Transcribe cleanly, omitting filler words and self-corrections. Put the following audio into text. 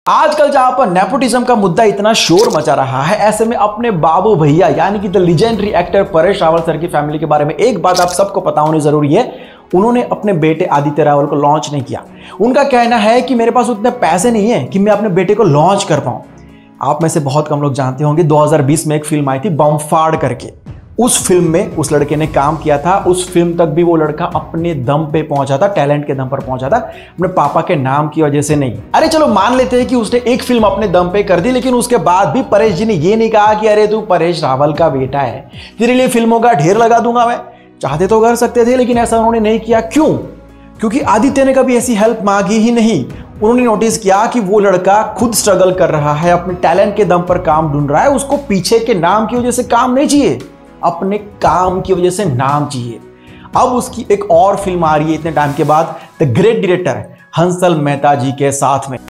आजकल जहां पर नेपोटिज्म का मुद्दा इतना शोर मचा रहा है, ऐसे में अपने बाबू भैया यानी कि the legendary actor Paresh Rawal sir की फैमिली के बारे में एक बात आप सबको पता होनी जरूरी है। उन्होंने अपने बेटे आदित्य रावल को लॉन्च नहीं किया। उनका कहना है कि मेरे पास उतने पैसे नहीं है कि मैं अपने बेटे को लॉन्च कर पाऊं। आप में से बहुत कम लोग जानते होंगे 2020 में एक फिल्म आई थी बम्फाड़ करके। उस फिल्म में उस लड़के ने काम किया था। उस फिल्म तक भी वो लड़का अपने दम पे पहुंचा था, टैलेंट के दम पर पहुंचा था, अपने पापा के नाम की वजह से नहीं। अरे चलो मान लेते हैं कि उसने एक फिल्म अपने दम पे कर दी, लेकिन उसके बाद भी परेश जी ने ये नहीं कहा कि अरे तू परेश रावल का बेटा है, तेरे लिए फिल्मों का ढेर लगा दूंगा मैं। चाहते तो कर सकते थे, लेकिन ऐसा उन्होंने नहीं किया। क्यों? क्योंकि आदित्य ने कभी ऐसी हेल्प मांगी ही नहीं। उन्होंने नोटिस किया कि वो लड़का खुद स्ट्रगल कर रहा है, अपने टैलेंट के दम पर काम ढूंढ रहा है। उसको पीछे के नाम की वजह से काम नहीं चाहिए, अपने काम की वजह से नाम चाहिए। अब उसकी एक और फिल्म आ रही है इतने टाइम के बाद, the great director Hansal Mehta ji के साथ में।